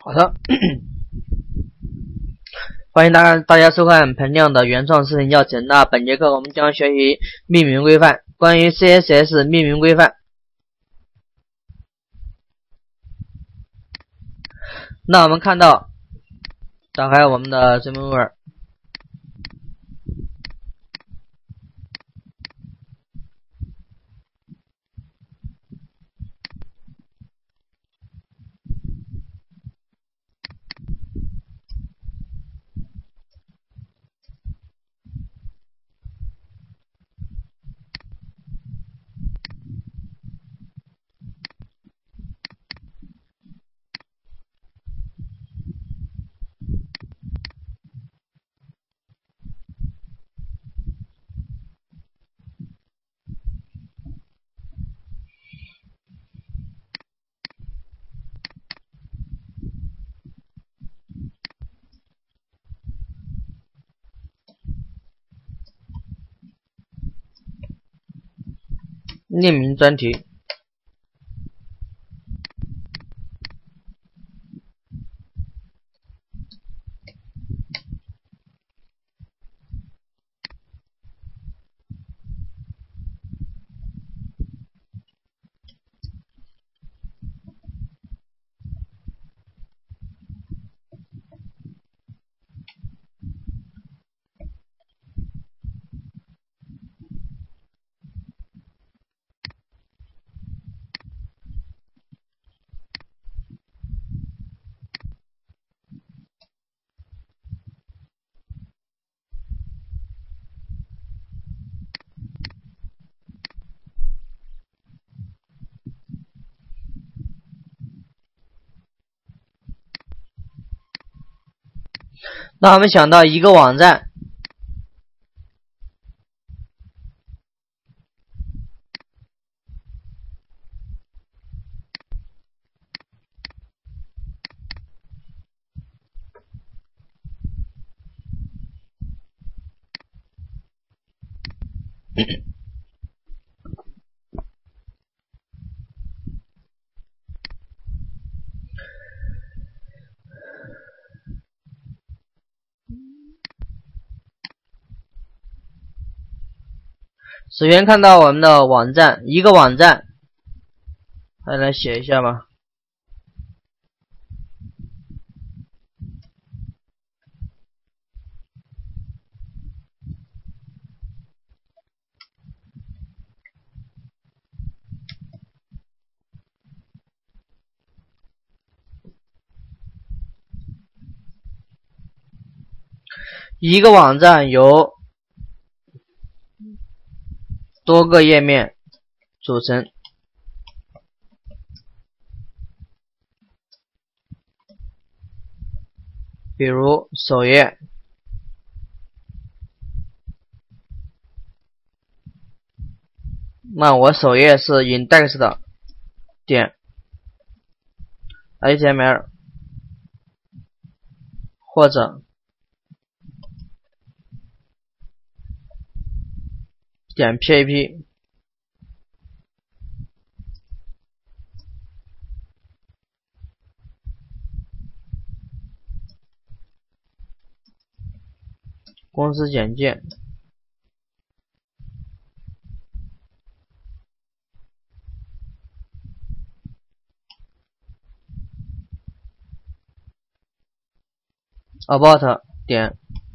好的，欢迎大家收看彭亮的原创视频教程。那本节课我们将学习命名规范，关于 CSS 命名规范。那我们看到，打开我们的 Dreamweaver， 命名专题。那我们想到一个网站，首先看到我们的网站，一个网站，大家来写一下吧。一个网站由多个页面组成，比如首页、那我首页是 index 的点 HTML 或者点 PHP， 公司简介，about 点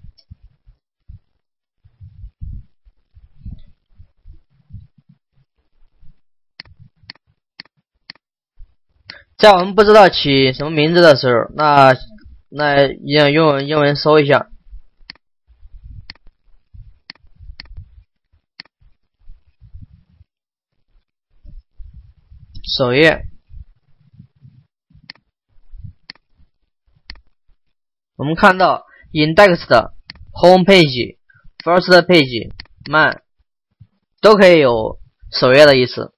在我们不知道起什么名字的时候，那用英文搜一下首页，我们看到 index 的 home page、first page、man 都可以有首页的意思。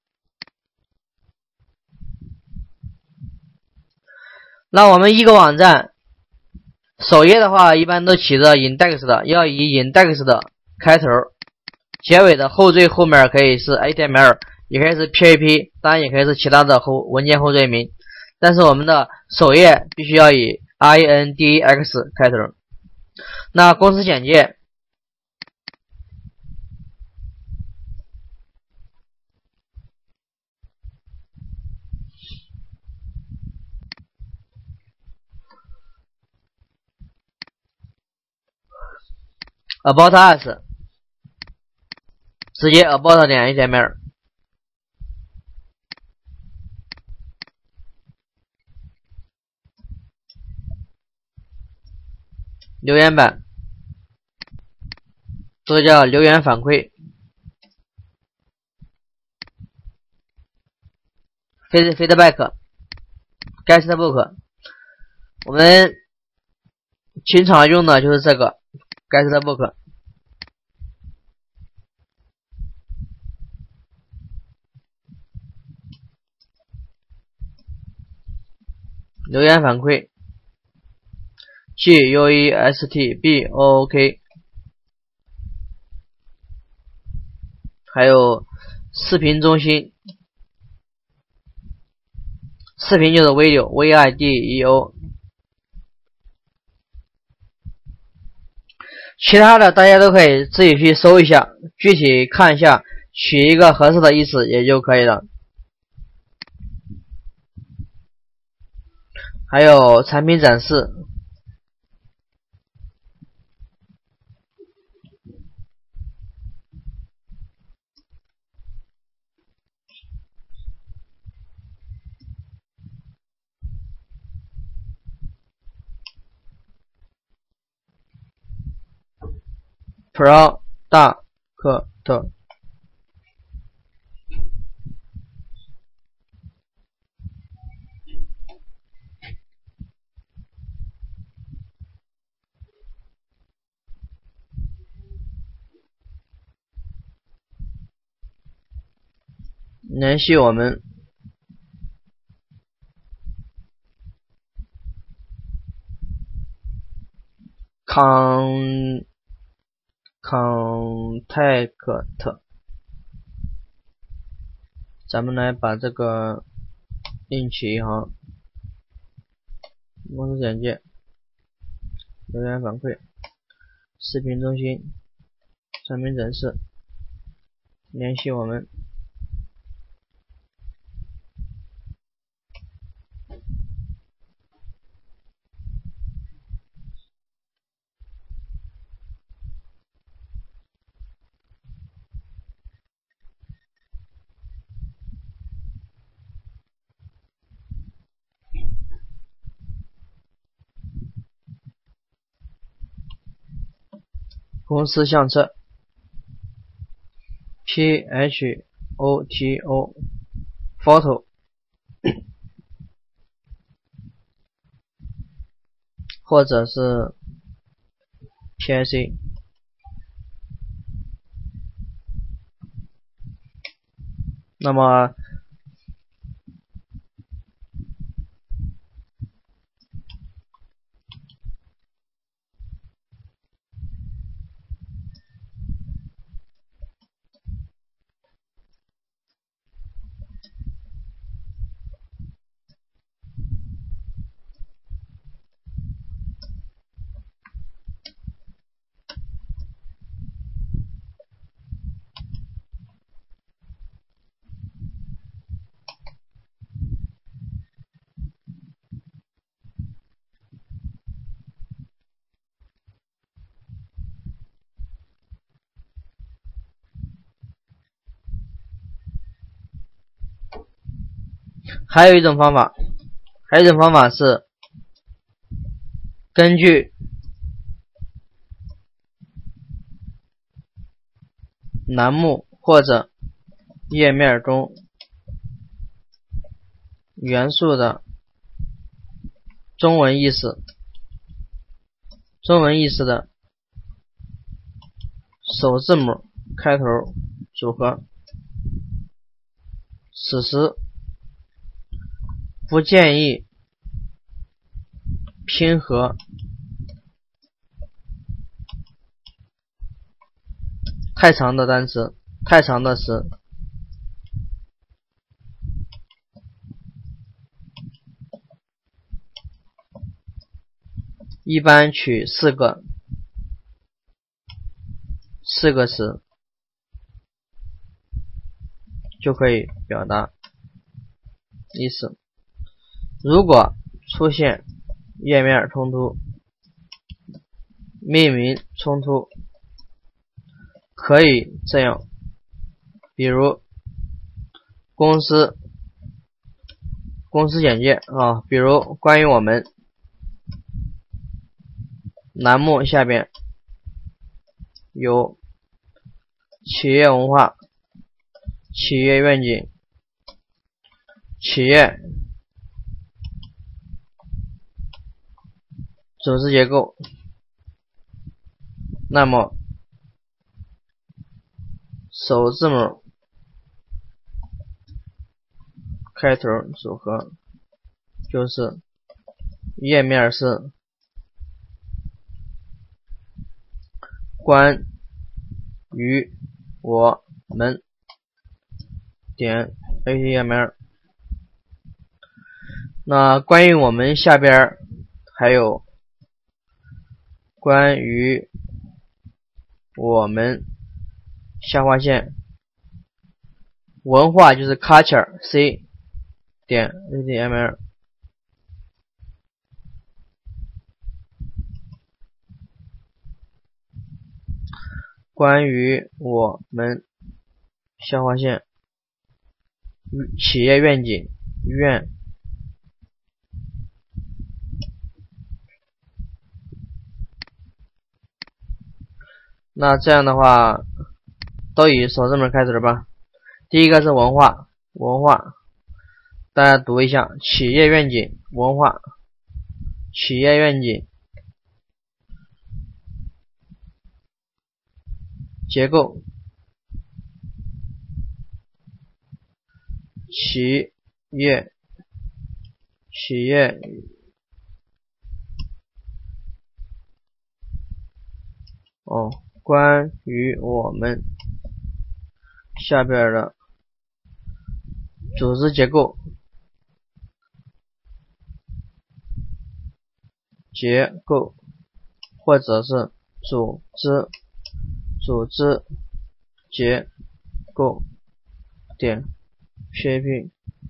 那我们一个网站首页的话，一般都起着 index 的，要以 index 的开头，结尾的后缀后面可以是 HTML， 也可以是 PHP， 当然也可以是其他的文件后缀名。 但是我们的首页必须要以 INDEX 开头。那公司简介，About Us， 直接 About 点一界面。留言板，这个叫留言反馈。feedback guestbook， 我们经常用的就是这个 guestbook。留言反馈 guestbook， 还有视频中心，视频就是 video， 其他的大家都可以自己去搜一下，具体看一下，取一个合适的意思也就可以了。还有产品展示，product， 联系我们。contact， 咱们来把这个另起一行，公司简介，留言反馈，视频中心，产品展示，联系我们。公司相册 photo photo 或者是 PIC。 那么还有一种方法是根据栏目或者页面中元素的中文意思的首字母开头组合，此时不建议拼合太长的单词、太长的词。 一般取4个词就可以表达意思。如果出现页面冲突、命名冲突，可以这样，比如公司简介啊，比如关于我们栏目下边有企业文化、企业愿景、企业组织结构，那么首字母开头组合就是页面是关于我们点 html。那关于我们下边还有关于我们下划线文化就是 culture c 点 html。关于我们下划线企业愿景愿那这样的话都以首字母开头吧。第一个是文化，大家读一下企业愿景文化，企业愿景结构，企业关于我们下边的组织结构或者是组织结构点 php。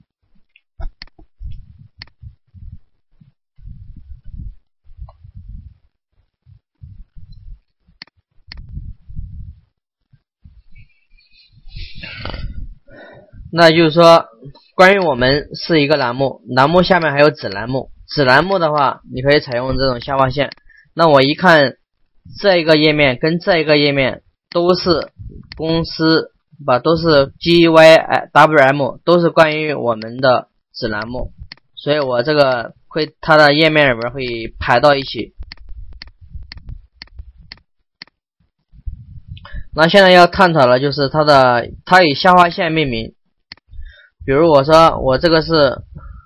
那就是说关于我们是一个栏目，栏目下面还有子栏目，子栏目的话你可以采用这种下划线。那我一看这一个页面跟这一个页面都是公司都是 GYWM 都是关于我们的子栏目，所以我这个它的页面里边会排到一起。那现在要探讨的就是它以下划线命名，比如我说我这个是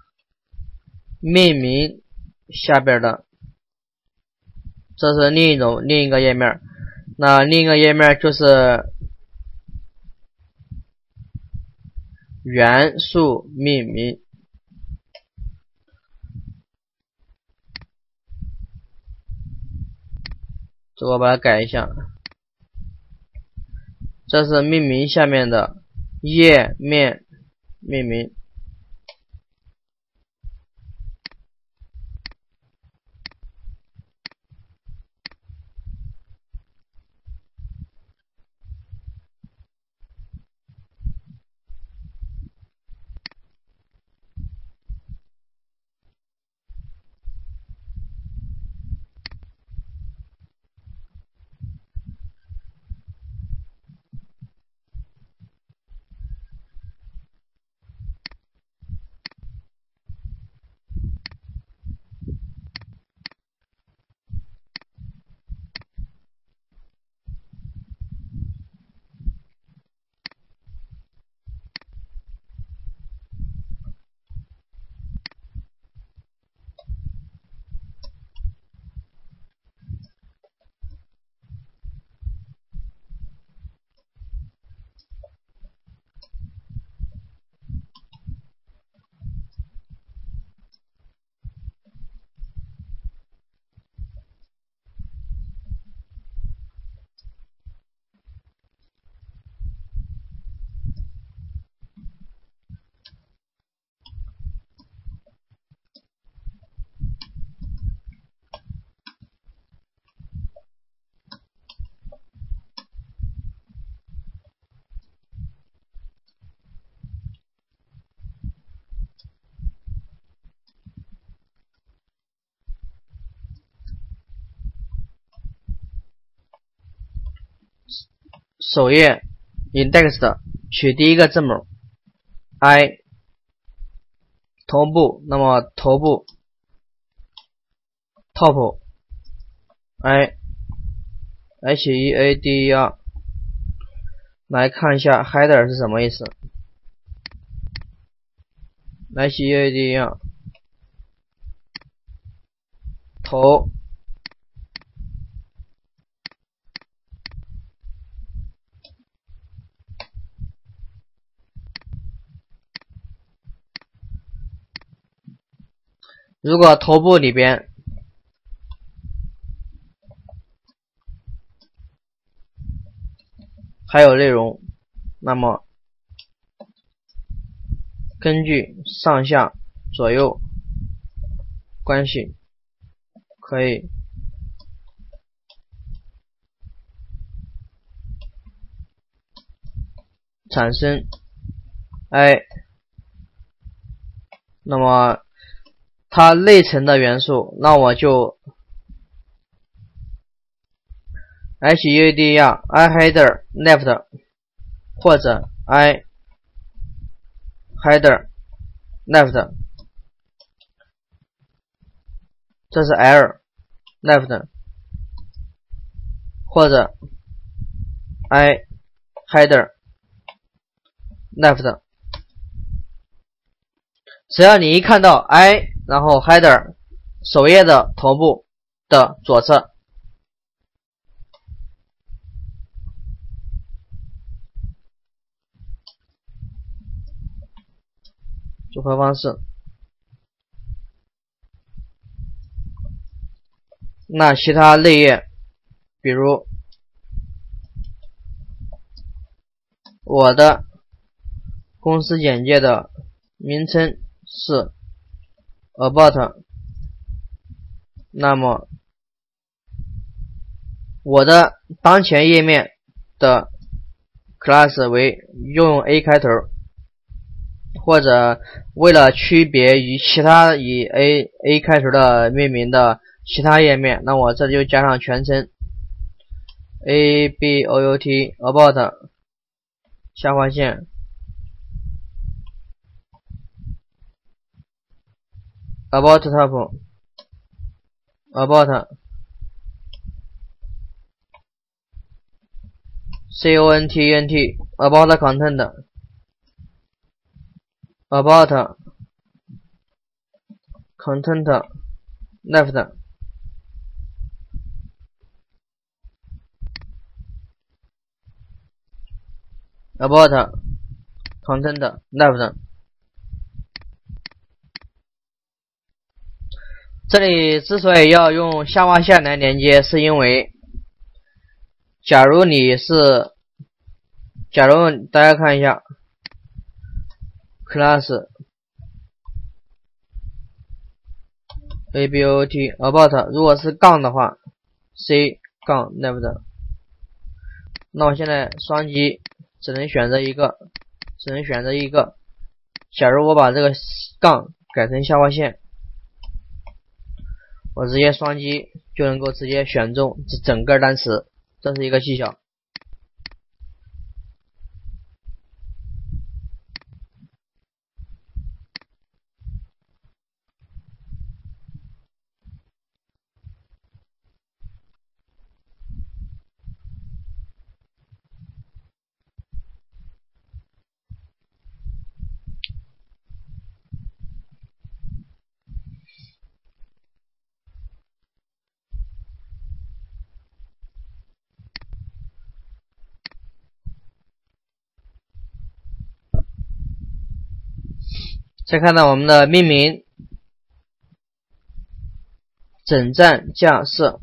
命名下边的，这是另一个页面，那另一个页面就是元素命名，这个我把它改一下，这是命名下面的页面命名。 首页 index 取第一个字母 i， 头部，那么头部 top i header， 来看一下 header 是什么意思。header 头如果头部里边还有内容，那么根据上下左右关系可以产生 i， 那么它内层的元素，那我就 header i header left 或者 i header left， 这是 L left 或者 i header left， 只要你一看到 i 然后 header 首页的头部的左侧，组合方式，那其他类页比如我的公司简介的名称是 about， 那么我的当前页面的 class 为用 A 开头，或者为了区别于其他以 A 开头的命名的其他页面，那我这里就加上全称 about about 下划线 about top about content about content about content left about content left。 这里之所以要用下划线来连接，是因为假如大家看一下 class about 如果是杠的话 c 杠 left， 那我现在双击只能选择一个。假如我把这个杠改成下划线，我直接双击就能够直接选中整个单词，这是一个技巧。再看到我们的命名，整站架设，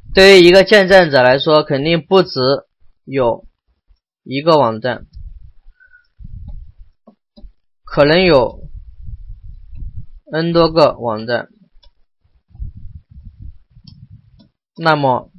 对于一个见证者来说，肯定不只有一个网站，可能有 N 多个网站。那么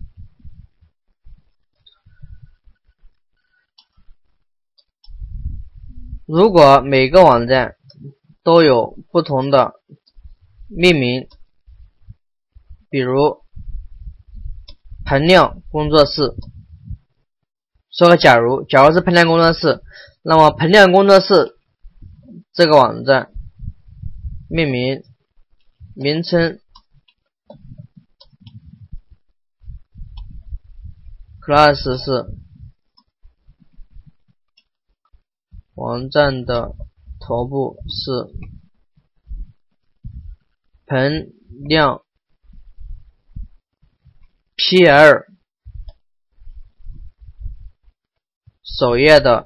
如果每个网站都有不同的命名，比如彭亮工作室，说个假如是彭亮工作室，那么彭亮工作室这个网站命名名称 class 是网站的头部是彭亮 PL 首页的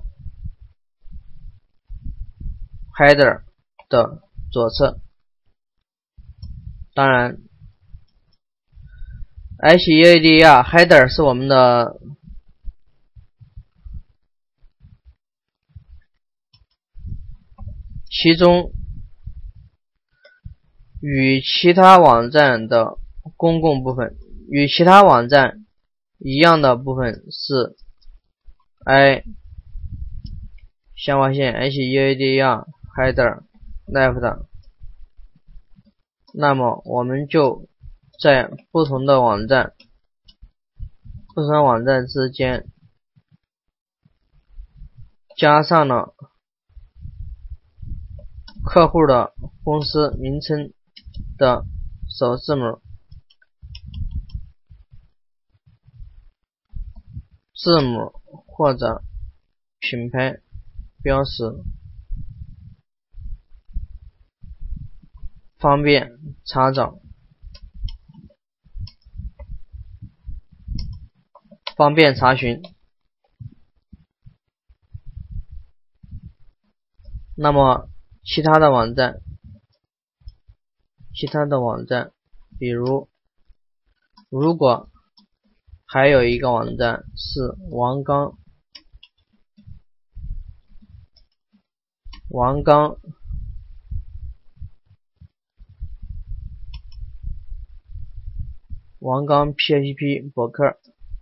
header 的左侧。当然 HEADR header 是我们的其中与其他网站的公共部分，与其他网站一样的部分是 I 下划线 HEADR header left。 那么我们就在不同的网站之间加上了客户的公司名称的首字母、字母或者品牌标识，方便查找，方便查询。那么其他的网站，比如如果还有一个网站是王刚PHP 博客，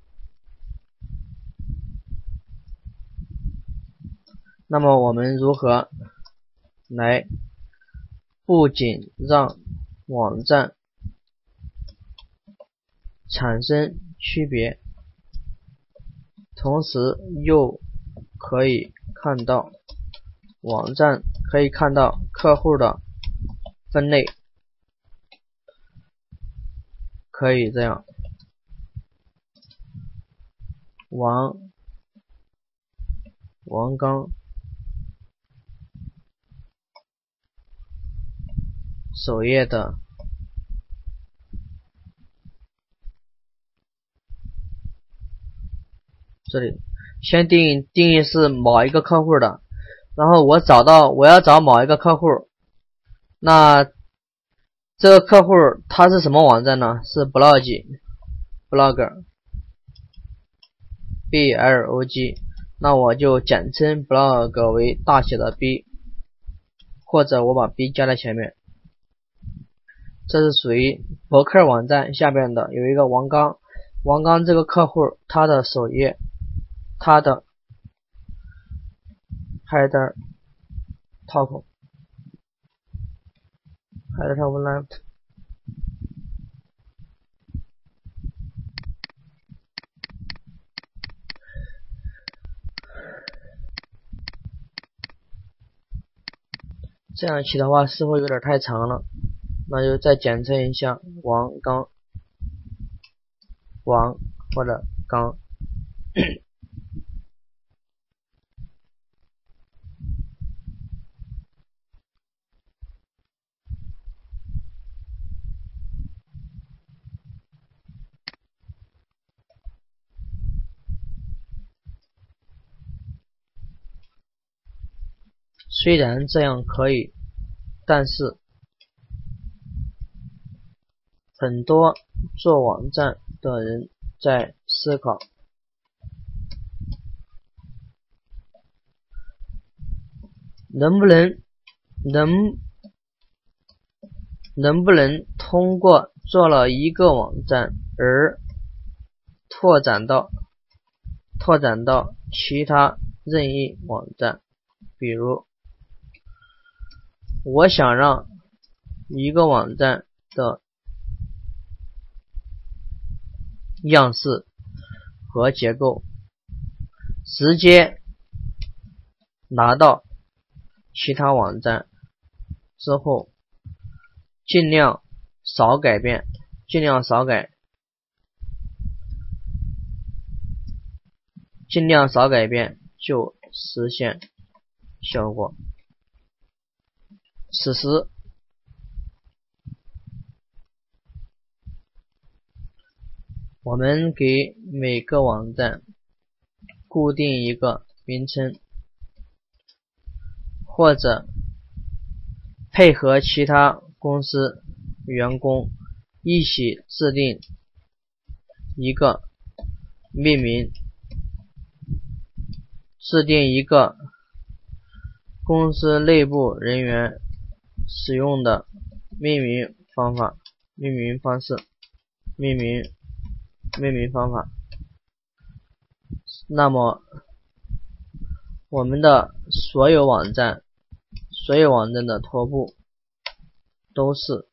那么我们如何来不仅让网站产生区别，同时又可以看到客户的分类？可以这样，王刚首页的这里先定义是某一个客户的，然后我要找某一个客户，那这个客户他是什么网站呢？是 blog blog， 那我就简称 blog 为大写的 B， 或者我把 B 加在前面。这是属于博客网站下边的有一个王刚这个客户，他的首页，他的 header top left， 这样起的话似乎有点太长了，那就再简称一下王或者刚。虽然这样可以，但是很多做网站的人在思考，能不能通过做了一个网站而拓展到其他任意网站。比如我想让一个网站的样式和结构直接拿到其他网站之后，尽量少改变就实现效果。此时我们给每个网站固定一个名称，或者配合其他公司员工一起制定一个公司内部人员使用的命名方法。那么我们的所有网站的头部都是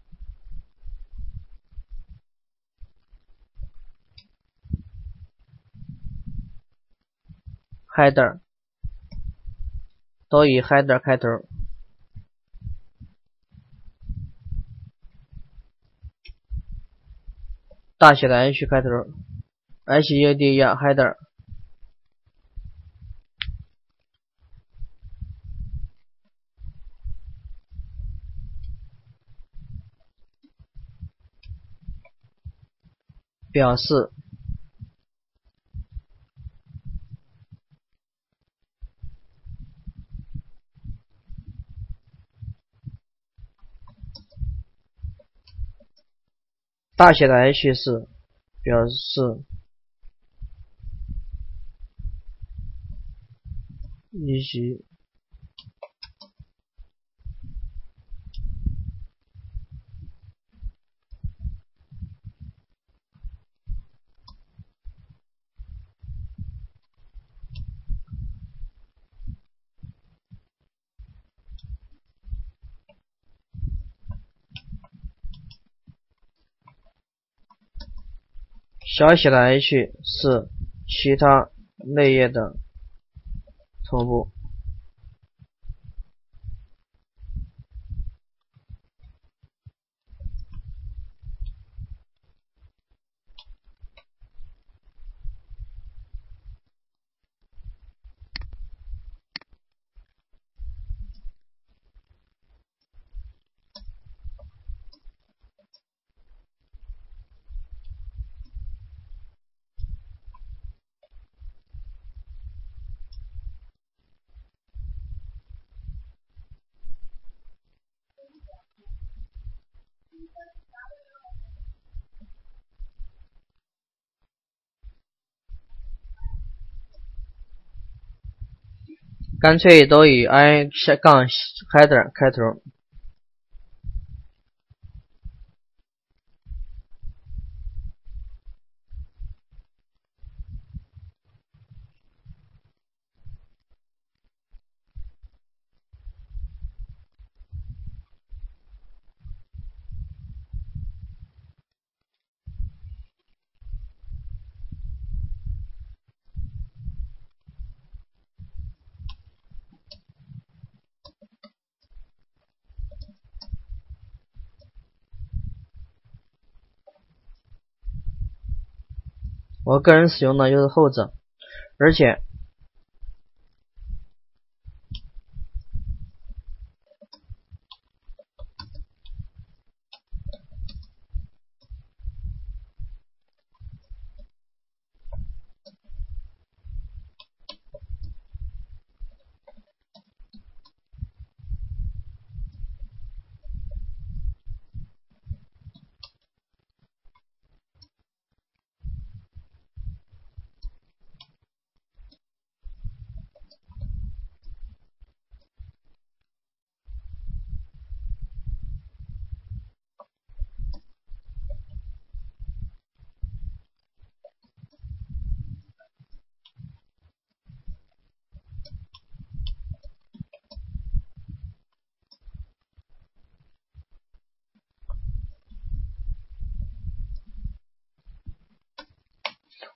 header， 都以 header 开头。大写的 H 开头 ，HUD header。表示大写的 H 是表示一些小写的 h 是其他内页的头部。干脆都以 i-header 开头。我个人使用的就是后者，而且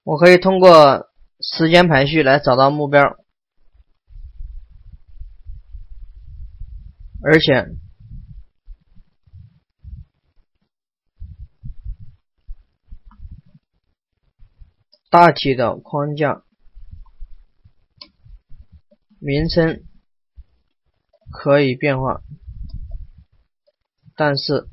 我可以通过时间排序来找到目标，而且大体的框架名称可以变化，但是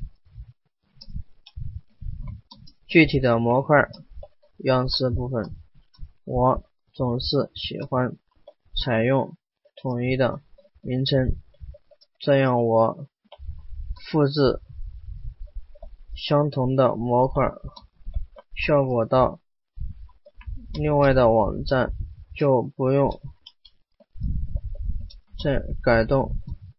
具体的模块样式部分，我总是喜欢采用统一的名称，这样我复制相同的模块效果到另外的网站就不用再改动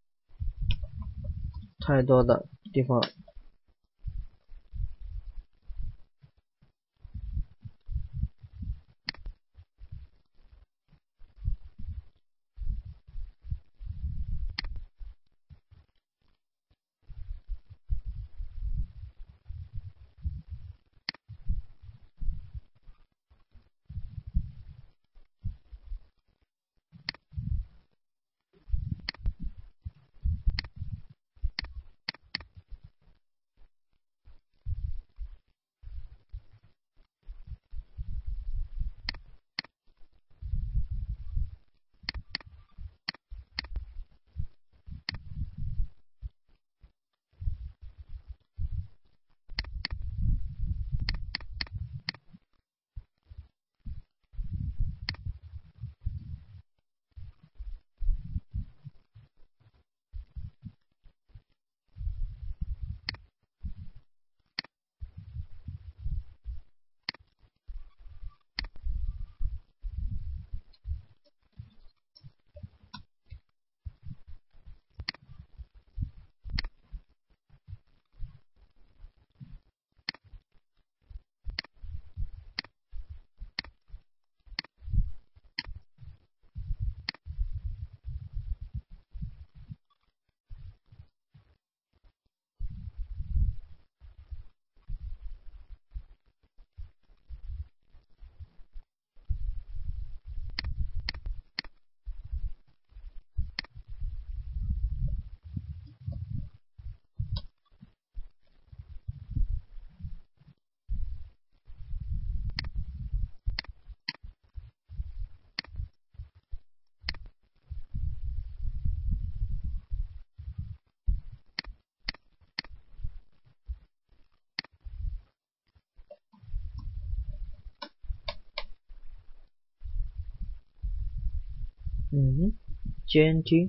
太多的地方。GNT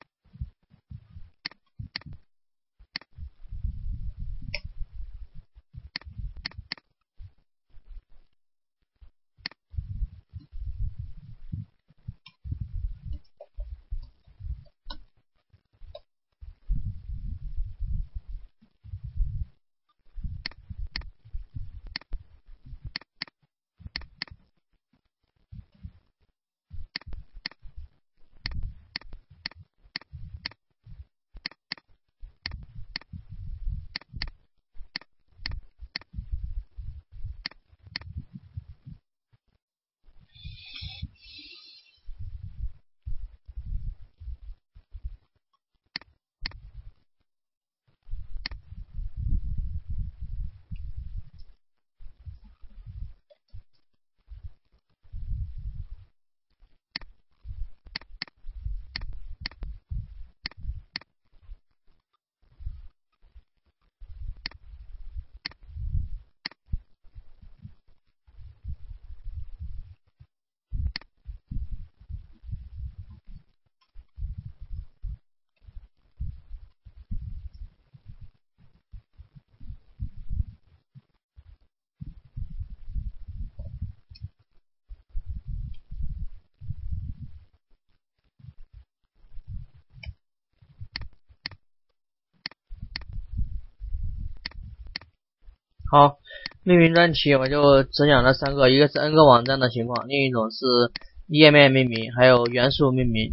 好，命名专题我就只讲了3个，一个是 N 个网站的情况，另一种是页面命名，还有元素命名。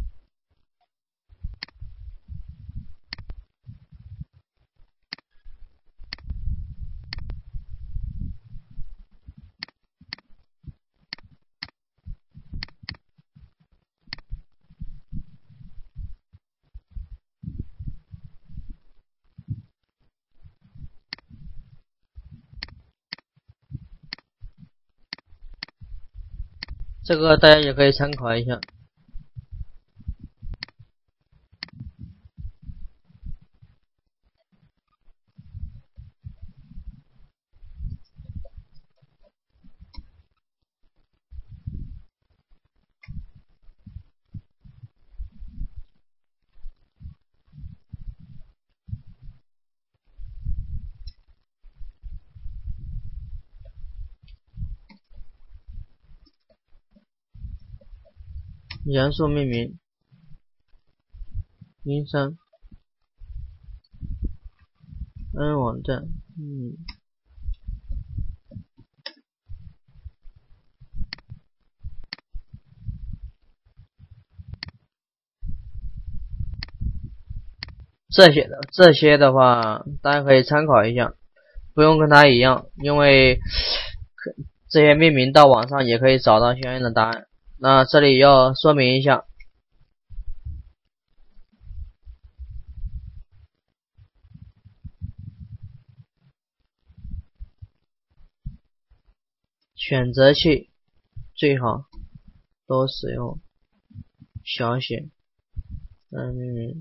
这个大家也可以参考一下。元素命名03 N 网站，这些的话，大家可以参考一下，不用跟它一样，因为这些命名到网上也可以找到相应的答案。那这里要说明一下，选择器最好都使用小写来命名。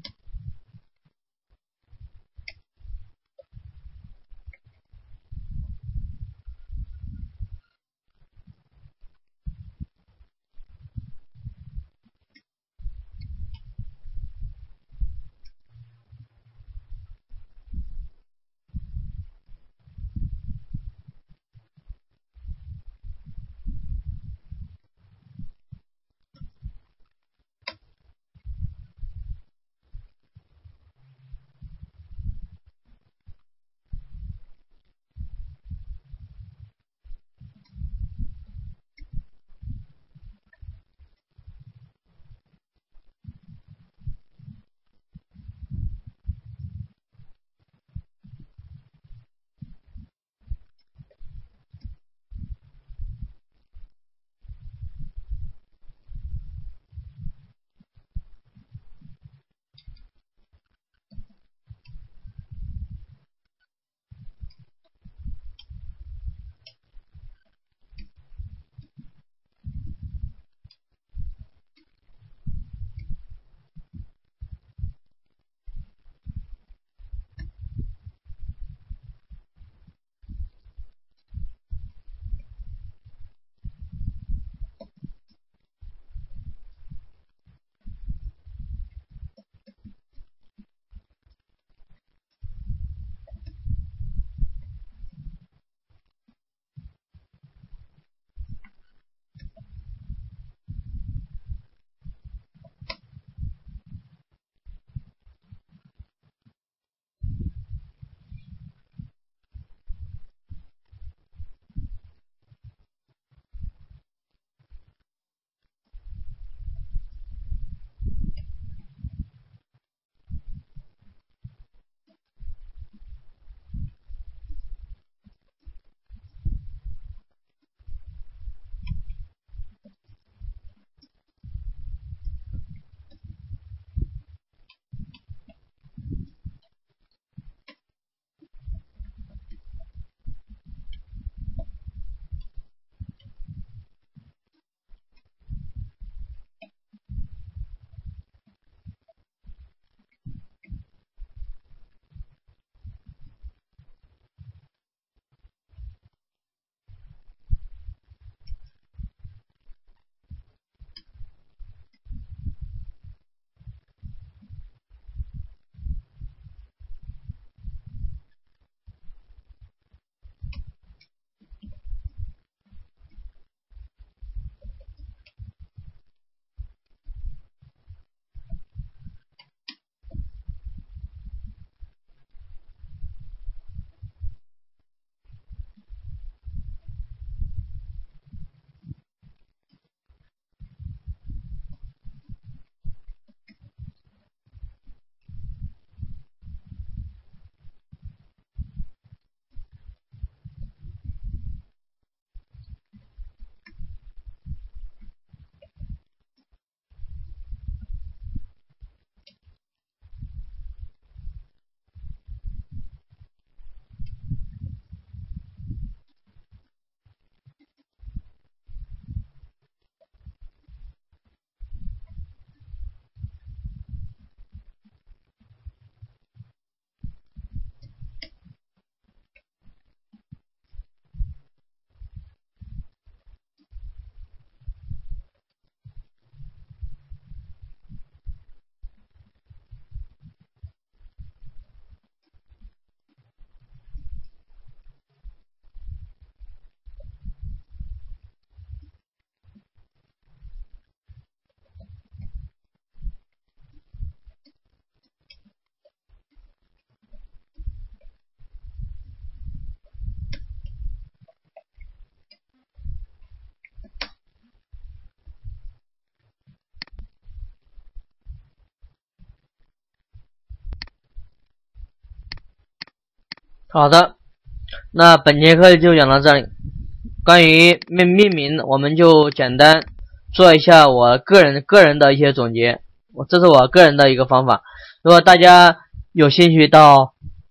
好的，那本节课就讲到这里。关于命名，我们就简单做一下我个人的一些总结。这是我个人的一个方法。如果大家有兴趣到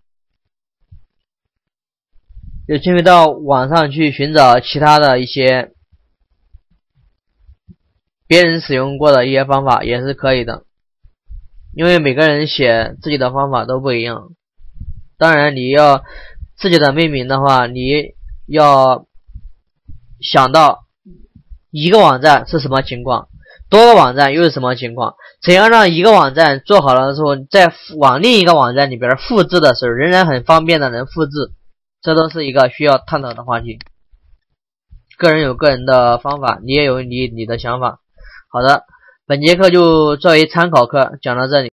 网上去寻找其他的一些别人使用过的一些方法也是可以的，因为每个人写自己的方法都不一样。当然你要自己的命名的话，你要想到一个网站是什么情况，多个网站又是什么情况，怎样让一个网站做好了之后，再往另一个网站里边复制的时候仍然很方便的能复制，这都是一个需要探讨的话题。个人有个人的方法，你也有你的想法。好的，本节课就作为参考课讲到这里。